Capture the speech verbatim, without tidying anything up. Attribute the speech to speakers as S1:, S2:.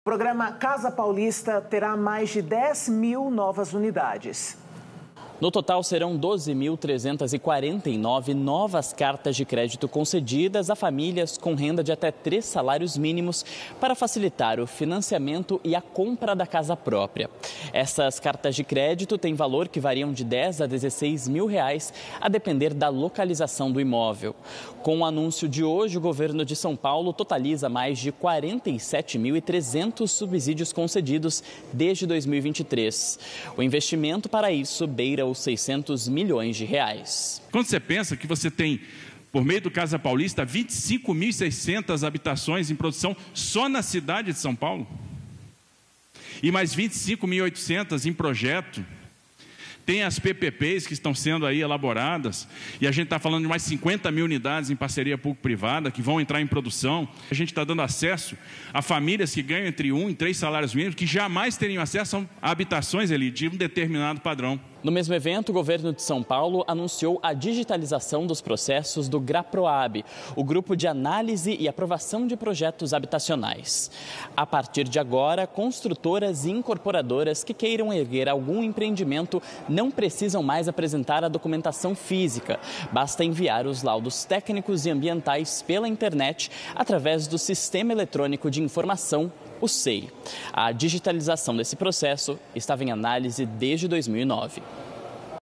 S1: programa Casa Paulista terá mais de dez mil novas unidades.
S2: No total, serão doze mil trezentas e quarenta e nove novas cartas de crédito concedidas a famílias com renda de até três salários mínimos para facilitar o financiamento e a compra da casa própria. Essas cartas de crédito têm valor que variam de dez a dezesseis mil reais, a depender da localização do imóvel. Com o anúncio de hoje, o governo de São Paulo totaliza mais de quarenta e sete mil e trezentos subsídios concedidos desde dois mil e vinte e três. O investimento para isso beira os seiscentos milhões de reais.
S3: Quando você pensa que você tem, por meio do Casa Paulista, vinte e cinco mil e seiscentas habitações em produção só na cidade de São Paulo, e mais vinte e cinco mil e oitocentas em projeto, tem as P P Ps que estão sendo aí elaboradas, e a gente está falando de mais cinquenta mil unidades em parceria público-privada que vão entrar em produção. A gente está dando acesso a famílias que ganham entre um e três salários mínimos, que jamais teriam acesso a habitações ali de um determinado padrão.
S2: No mesmo evento, o governo de São Paulo anunciou a digitalização dos processos do GRAPROAB, o Grupo de Análise e Aprovação de Projetos Habitacionais. A partir de agora, construtoras e incorporadoras que queiram erguer algum empreendimento não precisam mais apresentar a documentação física. Basta enviar os laudos técnicos e ambientais pela internet através do Sistema Eletrônico de Informação, o S E I. A digitalização desse processo estava em análise desde dois mil e nove.